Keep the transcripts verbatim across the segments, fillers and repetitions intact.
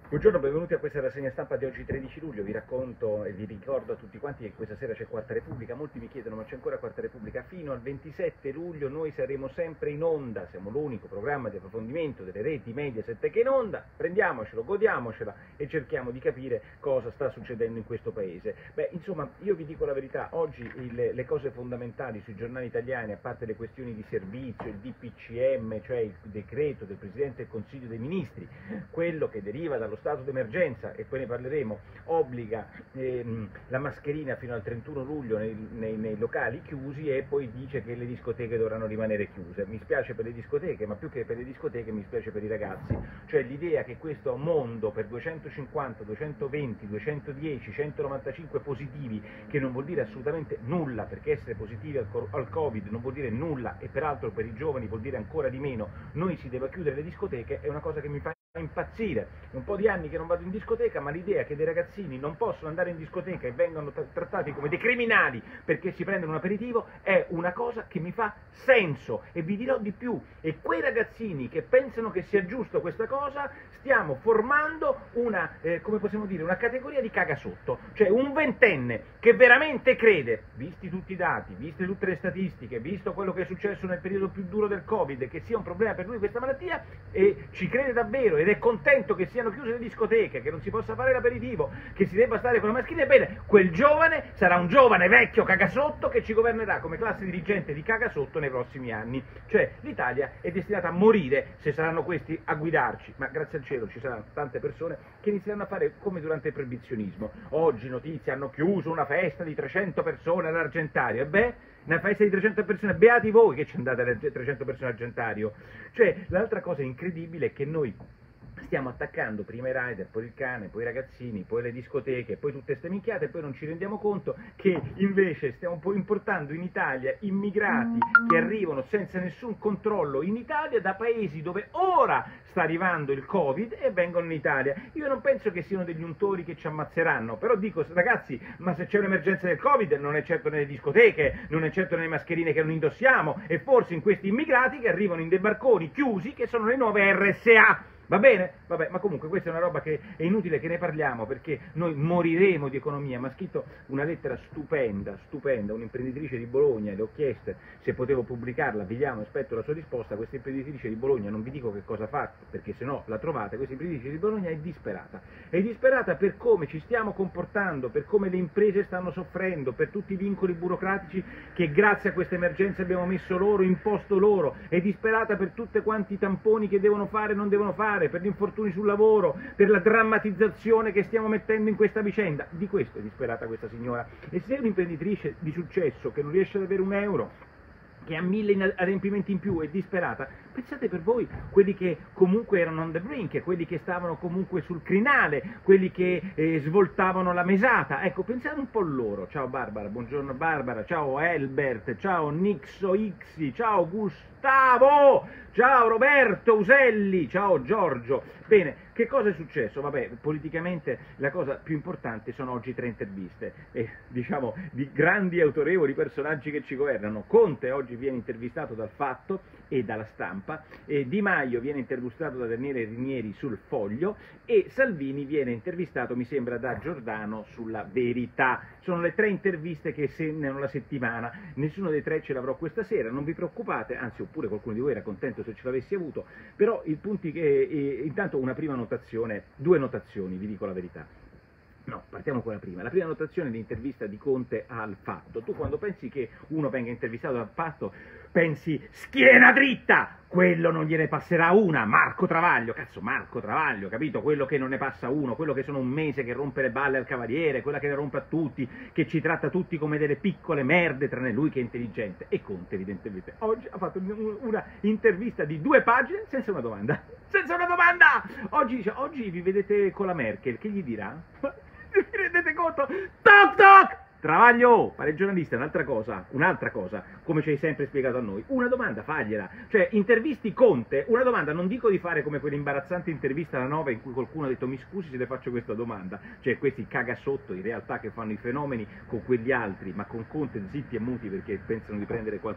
Buongiorno, benvenuti a questa rassegna stampa di oggi tredici luglio. Vi racconto e vi ricordo a tutti quanti che questa sera c'è Quarta Repubblica. Molti mi chiedono: ma c'è ancora Quarta Repubblica? Fino al ventisette luglio noi saremo sempre in onda, siamo l'unico programma di approfondimento delle reti Mediaset che è in onda. Prendiamocelo, godiamocela e cerchiamo di capire cosa sta succedendo in questo paese. Beh, insomma, io vi dico la verità, oggi il, le cose fondamentali sui giornali italiani, a parte le questioni di servizio, il D P C M, cioè il decreto del Presidente del Consiglio dei Ministri, quello che deriva dallo stato d'emergenza, e poi ne parleremo, obbliga ehm, la mascherina fino al trentuno luglio nei, nei, nei locali chiusi, e poi dice che le discoteche dovranno rimanere chiuse. Mi spiace per le discoteche, ma più che per le discoteche mi spiace per i ragazzi, cioè l'idea che questo mondo per duecentocinquanta, duecentoventi, duecentodieci, centonovantacinque positivi, che non vuol dire assolutamente nulla, perché essere positivi al, al Covid non vuol dire nulla, e peraltro per i giovani vuol dire ancora di meno, noi si debba chiudere le discoteche, è una cosa che mi fa impazzire. È un po' di anni che non vado in discoteca, ma l'idea che dei ragazzini non possono andare in discoteca e vengano trattati come dei criminali perché si prendono un aperitivo è una cosa che mi fa senso. E vi dirò di più: e quei ragazzini che pensano che sia giusto questa cosa, stiamo formando una, eh, come possiamo dire, una categoria di cagasotto, cioè un ventenne che veramente crede, visti tutti i dati, viste tutte le statistiche, visto quello che è successo nel periodo più duro del Covid, che sia un problema per lui questa malattia, e ci crede davvero ed è contento che siano chiuse le discoteche, che non si possa fare l'aperitivo, che si debba stare con la mascherina. Ebbene, quel giovane sarà un giovane vecchio cagasotto che ci governerà come classe dirigente di cagasotto nei prossimi anni. Cioè l'Italia è destinata a morire se saranno questi a guidarci, ma grazie al cielo ci saranno tante persone che inizieranno a fare come durante il proibizionismo. Oggi notizie: hanno chiuso una festa di trecento persone all'Argentario. E beh, una festa di trecento persone, beati voi che ci andate alle trecento persone all'Argentario. Cioè, l'altra cosa incredibile è che noi stiamo attaccando prima i rider, poi il cane, poi i ragazzini, poi le discoteche, poi tutte ste minchiate, e poi non ci rendiamo conto che invece stiamo un po' importando in Italia immigrati che arrivano senza nessun controllo in Italia da paesi dove ora sta arrivando il Covid e vengono in Italia. Io non penso che siano degli untori che ci ammazzeranno, però dico: ragazzi, ma se c'è un'emergenza del Covid non è certo nelle discoteche, non è certo nelle mascherine che non indossiamo, e forse in questi immigrati che arrivano in dei barconi chiusi che sono le nuove R S A. Va bene? Vabbè, ma comunque questa è una roba che è inutile che ne parliamo, perché noi moriremo di economia. Mi ha scritto una lettera stupenda, stupenda, un'imprenditrice di Bologna, le ho chieste se potevo pubblicarla, vediamo, aspetto la sua risposta. Questa imprenditrice di Bologna, non vi dico che cosa fa, perché se no la trovate, questa imprenditrice di Bologna è disperata. È disperata per come ci stiamo comportando, per come le imprese stanno soffrendo, per tutti i vincoli burocratici che grazie a questa emergenza abbiamo messo loro, imposto loro. È disperata per tutti quanti i tamponi che devono fare e non devono fare, per gli infortuni sul lavoro, per la drammatizzazione che stiamo mettendo in questa vicenda. Di questo è disperata questa signora. E se è un'imprenditrice di successo che non riesce ad avere un euro, che ha mille adempimenti in più, è disperata, pensate per voi quelli che comunque erano on the brink, quelli che stavano comunque sul crinale, quelli che eh, svoltavano la mesata. Ecco, pensate un po' loro. Ciao Barbara, buongiorno Barbara, ciao Elbert, ciao Nixo Ixi, ciao Gustavo, ciao Roberto Uselli, ciao Giorgio. Bene, che cosa è successo? Vabbè, politicamente la cosa più importante sono oggi tre interviste, eh, diciamo, di grandi e autorevoli personaggi che ci governano. Conte oggi viene intervistato dal Fatto e dalla Stampa, e Di Maio viene intervistato da Daniele Rinieri sul Foglio, e Salvini viene intervistato, mi sembra, da Giordano sulla Verità. Sono le tre interviste che segnano la settimana. Nessuno dei tre ce l'avrò questa sera, non vi preoccupate, anzi, oppure qualcuno di voi era contento se ce l'avessi avuto, però il punto è che eh, intanto una prima notazione, due notazioni, vi dico la verità. No, partiamo con la prima. La prima notazione è l'intervista di Conte al Fatto. Tu quando pensi che uno venga intervistato dal Fatto, pensi schiena dritta, quello non gliene passerà una, Marco Travaglio, cazzo Marco Travaglio, capito? Quello che non ne passa uno, quello che sono un mese che rompe le balle al Cavaliere, quella che le rompe a tutti, che ci tratta tutti come delle piccole merde, tranne lui che è intelligente. E Conte evidentemente oggi ha fatto una intervista di due pagine senza una domanda, senza una domanda! Oggi dice: oggi vi vedete con la Merkel, che gli dirà? Vi rendete conto? Toc toc! Travaglio, fare il giornalista è un'altra cosa, un'altra cosa, come ci hai sempre spiegato a noi. Una domanda fagliela, cioè intervisti Conte, una domanda, non dico di fare come quell'imbarazzante intervista alla Nova in cui qualcuno ha detto: mi scusi se le faccio questa domanda, cioè questi cagasotto in realtà che fanno i fenomeni con quegli altri, ma con Conte zitti e muti perché pensano di prendere qualche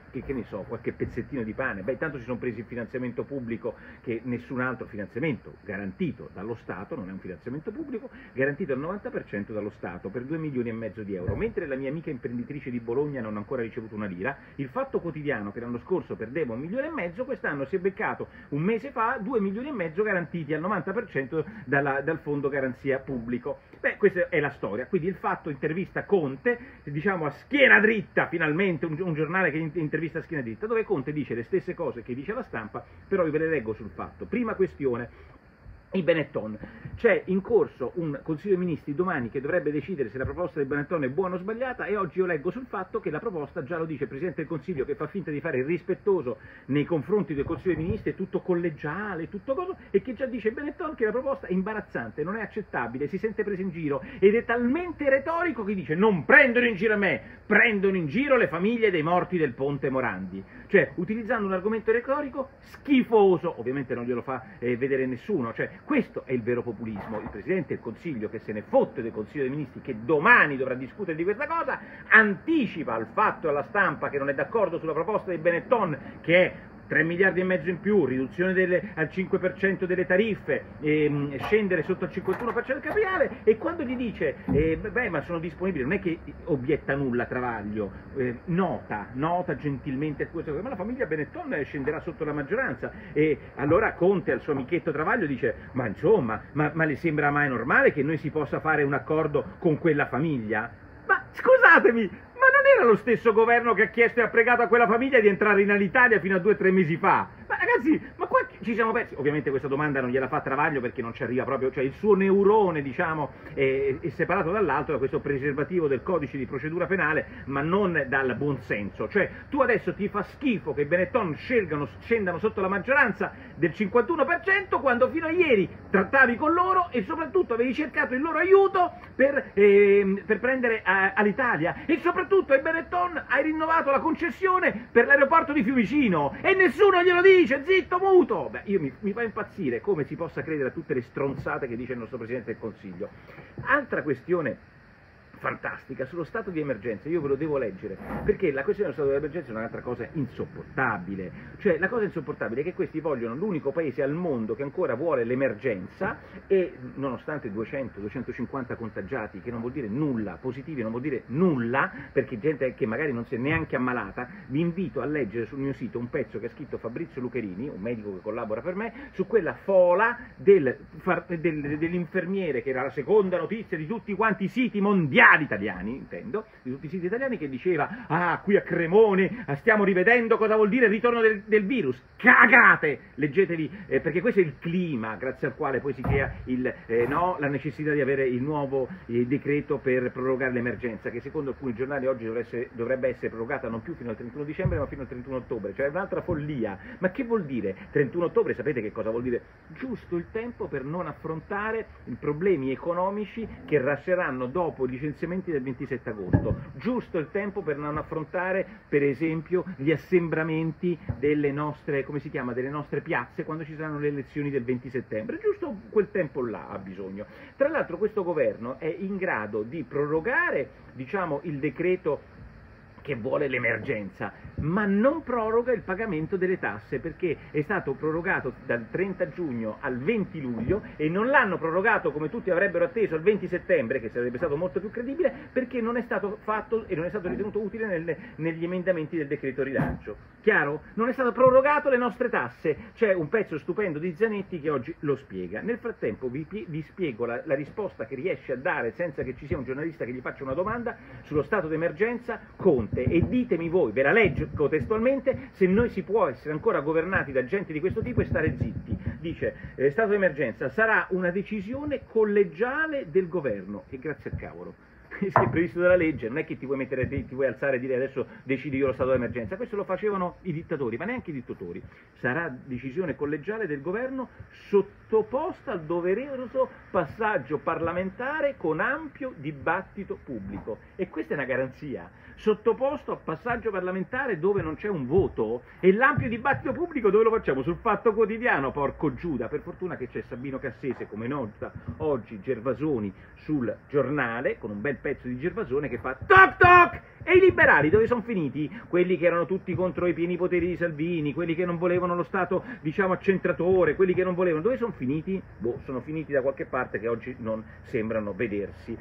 qualche, che ne so, qualche pezzettino di pane. Beh, intanto si sono presi il finanziamento pubblico che nessun altro finanziamento garantito dallo Stato, non è un finanziamento pubblico, garantito al novanta per cento dallo Stato per due milioni e mezzo di euro, mentre la mia amica imprenditrice di Bologna non ha ancora ricevuto una lira. Il Fatto Quotidiano, che l'anno scorso perdeva un milione e mezzo, quest'anno si è beccato un mese fa due milioni e mezzo garantiti al novanta per cento dalla, dal fondo garanzia pubblico. Beh, questa è la storia. Quindi il Fatto intervista Conte, diciamo a schiena dritta, finalmente un, un giornale che intervista a schiena dritta, dove Conte dice le stesse cose che dice la Stampa, però io ve le leggo sul Fatto. Prima questione, i Benetton. C'è in corso un Consiglio dei Ministri domani che dovrebbe decidere se la proposta di Benetton è buona o sbagliata, e oggi io leggo sul Fatto che la proposta, già lo dice il Presidente del Consiglio, che fa finta di fare il rispettoso nei confronti del Consiglio dei Ministri, è tutto collegiale, tutto cosa, e che già dice Benetton che la proposta è imbarazzante, non è accettabile, si sente preso in giro, ed è talmente retorico che dice non prendono in giro a me, prendono in giro le famiglie dei morti del Ponte Morandi. Cioè, utilizzando un argomento retorico schifoso, ovviamente non glielo fa eh, vedere nessuno, cioè questo è il vero populismo. Il Presidente del Consiglio, che se ne fotte del Consiglio dei Ministri, che domani dovrà discutere di questa cosa, anticipa al Fatto e alla Stampa che non è d'accordo sulla proposta di Benetton, che è tre miliardi e mezzo in più, riduzione delle, al cinque per cento delle tariffe, ehm, scendere sotto il cinquantuno per cento del capitale, e quando gli dice eh, beh, ma sono disponibili, non è che obietta nulla Travaglio, eh, nota, nota gentilmente questo, ma la famiglia Benetton scenderà sotto la maggioranza, e allora Conte al suo amichetto Travaglio dice ma insomma, ma, ma le sembra mai normale che noi si possa fare un accordo con quella famiglia? Ma scusatemi, ma non era lo stesso governo che ha chiesto e ha pregato a quella famiglia di entrare in Alitalia fino a due o tre mesi fa? Ma ragazzi, ma qua ci siamo persi. Ovviamente questa domanda non gliela fa Travaglio perché non ci arriva proprio, cioè il suo neurone, diciamo, è, è separato dall'altro da questo preservativo del codice di procedura penale, ma non dal buonsenso. Cioè, tu adesso ti fa schifo che i Benetton scelgano, scendano sotto la maggioranza del cinquantuno per cento quando fino a ieri trattavi con loro e soprattutto avevi cercato il loro aiuto per, eh, per prendere a, all'Italia, e soprattutto ai Benetton hai rinnovato la concessione per l'aeroporto di Fiumicino e nessuno glielo dice, zitto muto. Beh, io mi, mi fa impazzire come si possa credere a tutte le stronzate che dice il nostro Presidente del Consiglio. Altra questione fantastica sullo stato di emergenza, io ve lo devo leggere, perché la questione dello stato di emergenza è un'altra cosa insopportabile. Cioè, la cosa insopportabile è che questi vogliono l'unico paese al mondo che ancora vuole l'emergenza, e nonostante duecento duecentocinquanta contagiati, che non vuol dire nulla, positivi non vuol dire nulla, perché gente che magari non si è neanche ammalata, vi invito a leggere sul mio sito un pezzo che ha scritto Fabrizio Lucherini, un medico che collabora per me, su quella fola del, del, dell'infermiere, che era la seconda notizia di tutti quanti i siti mondiali italiani, intendo, di tutti i siti italiani, che diceva ah, qui a Cremone stiamo rivedendo cosa vuol dire il ritorno del, del virus. Cagate! Leggetevi, eh, perché questo è il clima grazie al quale poi si crea il, eh, no, la necessità di avere il nuovo eh, decreto per prorogare l'emergenza, che secondo alcuni giornali oggi dovrebbe essere, dovrebbe essere prorogata non più fino al trentuno dicembre ma fino al trentuno ottobre, cioè è un'altra follia. Ma che vuol dire trentuno ottobre? Sapete che cosa vuol dire? Giusto il tempo per non affrontare i problemi economici che rasceranno dopo il licenziamento del ventisette agosto, giusto il tempo per non affrontare per esempio gli assembramenti delle nostre, come si chiama, delle nostre piazze quando ci saranno le elezioni del venti settembre, giusto quel tempo là ha bisogno. Tra l'altro questo governo è in grado di prorogare, diciamo, il decreto che vuole l'emergenza, ma non proroga il pagamento delle tasse, perché è stato prorogato dal trenta giugno al venti luglio e non l'hanno prorogato come tutti avrebbero atteso al venti settembre, che sarebbe stato molto più credibile, perché non è stato fatto e non è stato ritenuto utile nel, negli emendamenti del decreto rilancio. Chiaro? Non è stato prorogato le nostre tasse. C'è un pezzo stupendo di Zanetti che oggi lo spiega. Nel frattempo vi, vi spiego la, la risposta che riesce a dare senza che ci sia un giornalista che gli faccia una domanda sullo stato d'emergenza Conte, e ditemi voi, ve la leggo testualmente, se noi si può essere ancora governati da gente di questo tipo e stare zitti. Dice, eh, stato d'emergenza sarà una decisione collegiale del governo, e grazie al cavolo, se è previsto dalla legge, non è che ti vuoi mettere, ti vuoi alzare e dire adesso decidi io lo stato d'emergenza, questo lo facevano i dittatori, ma neanche i dittatori. Sarà decisione collegiale del governo sottoposta al doveroso passaggio parlamentare con ampio dibattito pubblico, e questa è una garanzia. Sottoposto a passaggio parlamentare dove non c'è un voto, e l'ampio dibattito pubblico dove lo facciamo? Sul Fatto Quotidiano, porco Giuda. Per fortuna che c'è Sabino Cassese, come nota oggi Gervasoni sul Giornale, con un bel pezzo pezzo di Gervasone che fa toc toc! E i liberali dove sono finiti? Quelli che erano tutti contro i pieni poteri di Salvini, quelli che non volevano lo Stato, diciamo, accentratore, quelli che non volevano, dove sono finiti? Boh, sono finiti da qualche parte che oggi non sembrano vedersi.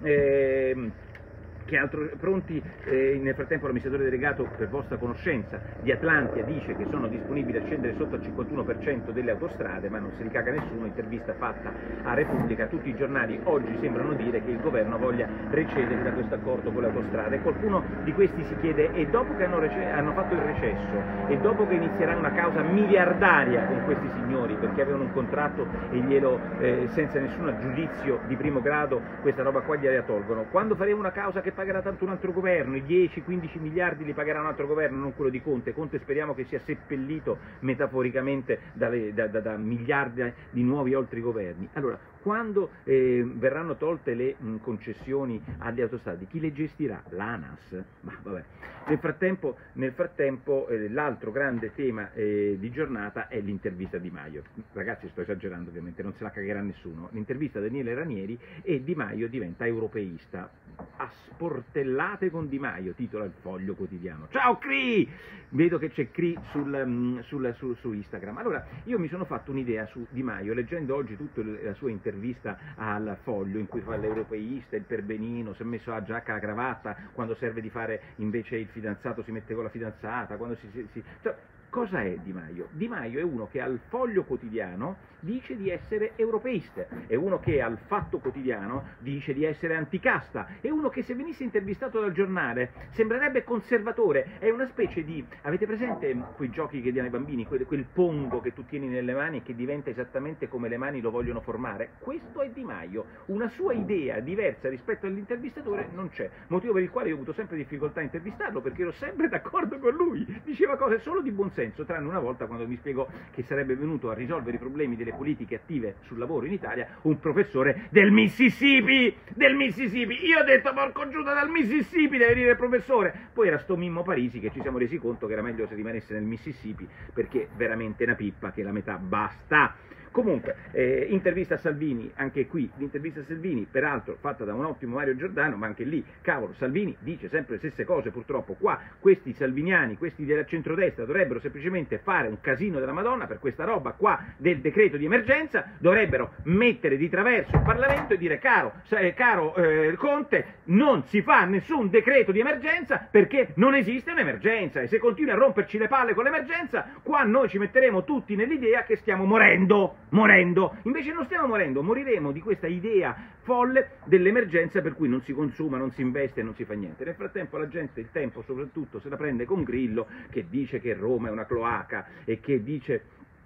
Ehm... Che altro, pronti? Eh, nel frattempo l'amministratore delegato, per vostra conoscenza, di Atlantia dice che sono disponibili a scendere sotto al cinquantuno per cento delle autostrade, ma non si ricaga nessuno. Intervista fatta a Repubblica, tutti i giornali oggi sembrano dire che il governo voglia recedere da questo accordo con le autostrade. Qualcuno di questi si chiede: e dopo che hanno, hanno fatto il recesso, e dopo che inizierà una causa miliardaria con questi signori perché avevano un contratto e glielo, eh, senza nessun giudizio di primo grado, questa roba qua gliela tolgono, quando faremo una causa che pagherà tanto un altro governo, i dieci quindici miliardi li pagherà un altro governo, non quello di Conte. Conte speriamo che sia seppellito metaforicamente dalle, da, da, da miliardi di nuovi altri governi. Allora, quando eh, verranno tolte le mh, concessioni alle autostrade, chi le gestirà? L'ANAS? Ma vabbè. Nel frattempo, nel frattempo eh, l'altro grande tema eh, di giornata è l'intervista a Di Maio. Ragazzi, sto esagerando ovviamente, non se la cagherà nessuno. L'intervista a Daniele Ranieri e Di Maio diventa europeista. A sportellate con Di Maio, titola il Foglio Quotidiano. Ciao Cri! Vedo che c'è Cri sul, um, sul, su, su Instagram. Allora, io mi sono fatto un'idea su Di Maio, leggendo oggi tutta la sua intervista al Foglio, in cui fa l'europeista, il perbenino, si è messo la giacca, la cravatta, quando serve di fare invece il fidanzato si mette con la fidanzata, quando si... si, si... Cioè, cosa è Di Maio? Di Maio è uno che al Foglio Quotidiano dice di essere europeista, è uno che al Fatto Quotidiano dice di essere anticasta, è uno che se venisse intervistato dal giornale sembrerebbe conservatore, è una specie di... Avete presente quei giochi che diano ai bambini, quel, quel pongo che tu tieni nelle mani e che diventa esattamente come le mani lo vogliono formare? Questo è Di Maio, una sua idea diversa rispetto all'intervistatore non c'è, motivo per il quale io ho avuto sempre difficoltà a intervistarlo, perché ero sempre d'accordo con lui, diceva cose solo di buon senso, tranne una volta quando mi spiegò che sarebbe venuto a risolvere i problemi delle politiche attive sul lavoro in Italia un professore del Mississippi, del Mississippi, io ho detto porco Giuda, dal Mississippi deve venire il professore, poi era sto Mimmo Parisi che ci siamo resi conto che era meglio se rimanesse nel Mississippi perché veramente è una pippa che la metà basta. Comunque, eh, intervista a Salvini, anche qui, l'intervista a Salvini, peraltro fatta da un ottimo Mario Giordano, ma anche lì, cavolo, Salvini dice sempre le stesse cose purtroppo, qua questi salviniani, questi della centrodestra dovrebbero semplicemente fare un casino della Madonna per questa roba qua del decreto di emergenza, dovrebbero mettere di traverso il Parlamento e dire caro, caro eh, Conte, non si fa nessun decreto di emergenza perché non esiste un'emergenza e se continui a romperci le palle con l'emergenza, qua noi ci metteremo tutti nell'idea che stiamo morendo. morendo, invece non stiamo morendo, moriremo di questa idea folle dell'emergenza per cui non si consuma, non si investe, non si fa niente. Nel frattempo la gente, il tempo soprattutto, se la prende con Grillo che dice che Roma è una cloaca e che dice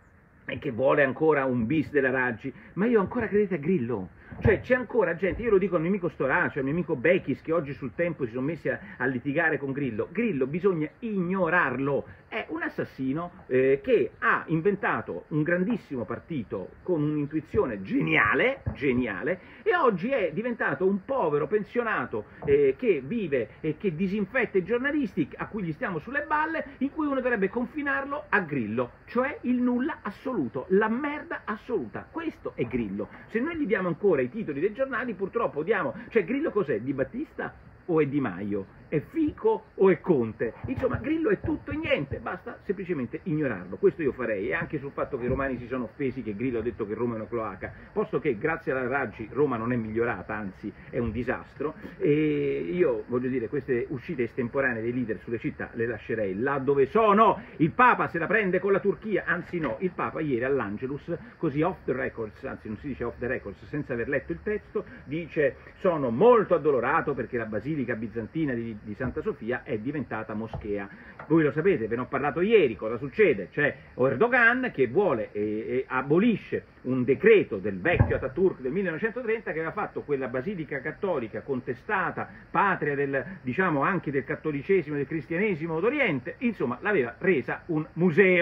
e che vuole ancora un bis della Raggi, ma io ancora credete a Grillo? Cioè c'è ancora gente, io lo dico al mio amico Storace, al mio amico Bechis che oggi sul Tempo si sono messi a, a litigare con Grillo, Grillo bisogna ignorarlo, è un assassino eh, che ha inventato un grandissimo partito con un'intuizione geniale, geniale, e oggi è diventato un povero pensionato eh, che vive e che disinfetta i giornalisti a cui gli stiamo sulle balle, in cui uno dovrebbe confinarlo a Grillo, cioè il nulla assoluto, la merda assoluta, questo è Grillo. Se noi gli diamo ancora i titoli dei giornali purtroppo diamo, cioè Grillo cos'è? Di Battista o è Di Maio? È Fico o è Conte? Insomma, Grillo è tutto e niente, basta semplicemente ignorarlo. Questo io farei, e anche sul fatto che i romani si sono offesi che Grillo ha detto che Roma è una cloaca, posto che grazie alla Raggi Roma non è migliorata, anzi è un disastro, e io voglio dire, queste uscite estemporanee dei leader sulle città le lascerei là dove sono. Il Papa se la prende con la Turchia, anzi no, il Papa ieri all'Angelus, così off the records, anzi non si dice off the records, senza aver letto il testo, dice sono molto addolorato perché la Basilica Bizantina di di Santa Sofia è diventata moschea. Voi lo sapete, ve ne ho parlato ieri, cosa succede? C'è Erdogan che vuole e, e abolisce un decreto del vecchio Ataturk del millenovecentotrenta che aveva fatto quella basilica cattolica contestata, patria del, diciamo anche del cattolicesimo e del cristianesimo d'Oriente, insomma l'aveva resa un museo.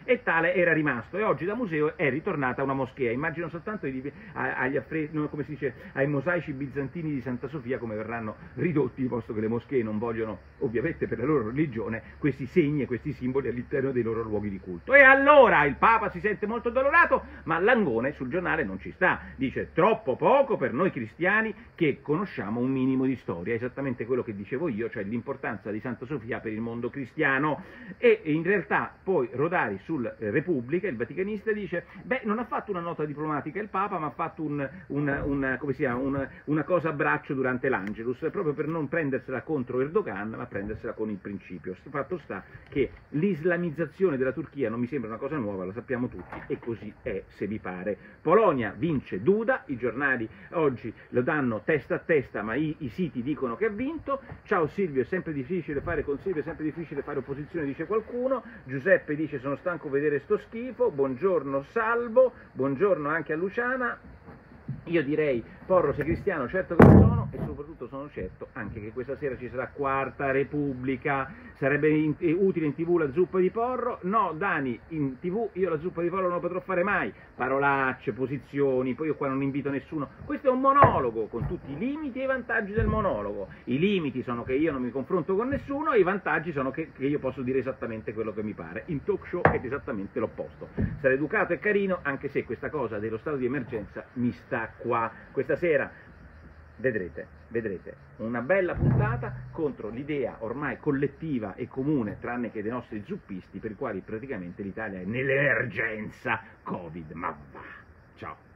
e tale era rimasto, e oggi da museo è ritornata una moschea. Immagino soltanto agli, agli affre, come si dice, ai mosaici bizantini di Santa Sofia come verranno ridotti, posto che le moschee non vogliono, ovviamente per la loro religione, questi segni e questi simboli all'interno dei loro luoghi di culto. E allora il Papa si sente molto addolorato, ma Langone sul giornale non ci sta, dice troppo poco per noi cristiani che conosciamo un minimo di storia, esattamente quello che dicevo io, cioè l'importanza di Santa Sofia per il mondo cristiano. E in realtà poi Rodari sul eh, Repubblica, il vaticanista, dice beh, non ha fatto una nota diplomatica il Papa, ma ha fatto un, un, un, come si chiama, un, una cosa a braccio durante l'Angelus, proprio per non prendersela contro Erdogan, ma prendersela con il principio. Fatto sta che l'islamizzazione della Turchia non mi sembra una cosa nuova, lo sappiamo tutti, e così è, se vi pare. Polonia vince Duda, i giornali oggi lo danno testa a testa, ma i, i siti dicono che ha vinto. Ciao Silvio, è sempre difficile fare con Silvio, è sempre difficile fare opposizione, dice qualcuno. Giuseppe dice sono stanco di vedere sto schifo. Buongiorno Salvo, buongiorno anche a Luciana. Io direi, Porro, sei cristiano? Certo che lo sono, e soprattutto sono certo anche che questa sera ci sarà Quarta Repubblica. Sarebbe in, eh, utile in tv la zuppa di Porro? No, Dani, in tv io la zuppa di Porro non la potrò fare mai. Parolacce, posizioni, poi io qua non invito nessuno. Questo è un monologo, con tutti i limiti e i vantaggi del monologo. I limiti sono che io non mi confronto con nessuno, e i vantaggi sono che, che io posso dire esattamente quello che mi pare. In talk show è esattamente l'opposto. Sarà educato e carino, anche se questa cosa dello stato di emergenza mi sta qua. Questa sera vedrete, vedrete una bella puntata contro l'idea ormai collettiva e comune, tranne che dei nostri zuppisti, per i quali praticamente l'Italia è nell'emergenza Covid. Ma va, ciao.